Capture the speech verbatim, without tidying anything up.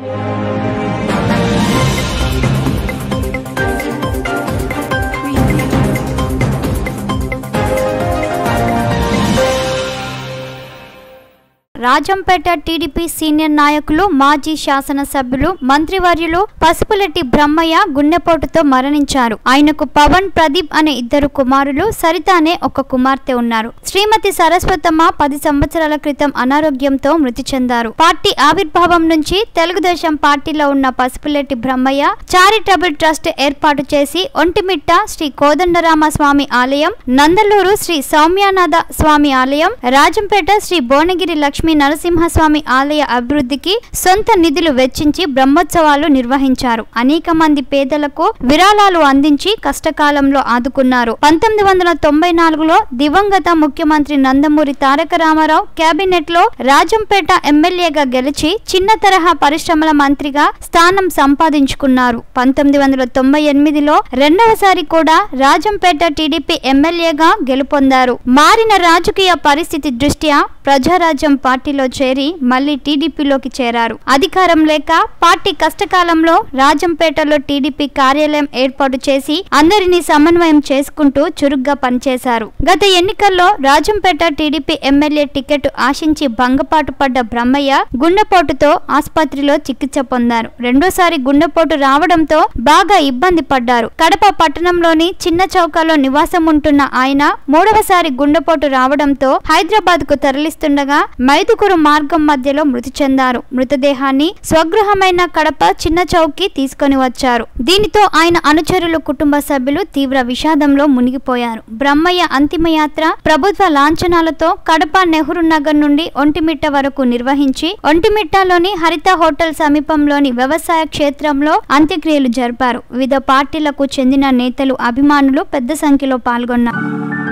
Rajampet TDP senior నాయకులు మాజీ శాసనసభ్యులు మంత్రివర్యులు పసుపులెట్టి బ్రహ్మయ్య గుండెపోటుతో మరణించారు. ఆయనకు పవన్, ప్రదీప్ అనే ఇద్దరు కుమారులు, సరిత అనే ఒక కుమార్తె ఉన్నారు. శ్రీమతి సరస్వతమ్మ పది సంవత్సరాల క్రితం అనారోగ్యంతో మృతి చెందారు. పార్టీ ఆవిర్భావం నుంచి తెలుగుదేశం పార్టీలో ఉన్న పసుపులెట్టి బ్రహ్మయ్య చారిటబుల్ ట్రస్ట్ ఏర్పాటు చేసి ఒంటిమిట్ట శ్రీ కోదండరామ స్వామి ఆలయం, నందలూరు శ్రీ సౌమ్యానాథ స్వామి ఆలయం, రాజంపేట శ్రీ భువనగిరి లక్ష్మీ నరసింహస్వామి ఆలయ అభివృద్ధికి సొంత నిధులు వెచ్చించి బ్రహ్మోత్సవాలు నిర్వహించారు. అనేక మంది పేదలకు విరాళాలు అందించి కష్టకాలంలో ఆదుకున్నారు. పంతొమ్మిది వందల తొంభై నాలుగులో దివంగత ముఖ్యమంత్రి నందమూరి తారక రామారావు కేబినెట్ లో రాజంపేట ఎమ్మెల్యేగా గెలిచి చిన్న తరహా పరిశ్రమల మంత్రిగా స్థానం సంపాదించుకున్నారు. పంతొమ్మిది వందల తొంభై ఎనిమిదిలో రెండవసారి కూడా రాజంపేట టీడీపీ ఎమ్మెల్యేగా గెలుపొందారు. మారిన రాజకీయ పరిస్థితి దృష్ట్యా ప్రజారాజ్యం పార్టీలో చేరి మళ్లీ టీడీపీలోకి చేరారు. అధికారం లేక పార్టీ కష్టకాలంలో రాజంపేటలో టీడీపీ కార్యాలయం ఏర్పాటు చేసి అందరినీ సమన్వయం చేసుకుంటూ చురుగ్గా పనిచేశారు. గత ఎన్నికల్లో రాజంపేట టీడీపీ ఎమ్మెల్యే టికెట్ ఆశించి భంగపాటు పడ్డ బ్రహ్మయ్య గుండెపోటుతో ఆసుపత్రిలో చికిత్స పొందారు. రెండోసారి గుండెపోటు రావడంతో బాగా ఇబ్బంది పడ్డారు. కడప పట్టణంలోని చిన్న చౌకలో నివాసం ఉంటున్న ఆయన మూడవసారి గుండెపోటు రావడంతో హైదరాబాద్ కు తరలిస్తుండగా మైదుకూరు మార్గం మధ్యలో మృతి చెందారు. మృతదేహాన్ని స్వగృహమైన కడప చిన్న చౌకి తీసుకొని వచ్చారు. దీనితో ఆయన అనుచరులు, కుటుంబ సభ్యులు తీవ్ర విషాదంలో మునిగిపోయారు. బ్రహ్మయ్య అంతిమయాత్ర ప్రభుత్వ లాంఛనాలతో కడప నెహ్రూ నగర్ నుండి ఒంటిమిట్ట వరకు నిర్వహించి ఒంటిమిట్టలోని హరిత హోటల్ సమీపంలోని వ్యవసాయ క్షేత్రంలో అంత్యక్రియలు జరిపారు. వివిధ పార్టీలకు చెందిన నేతలు, అభిమానులు పెద్ద సంఖ్యలో పాల్గొన్నారు.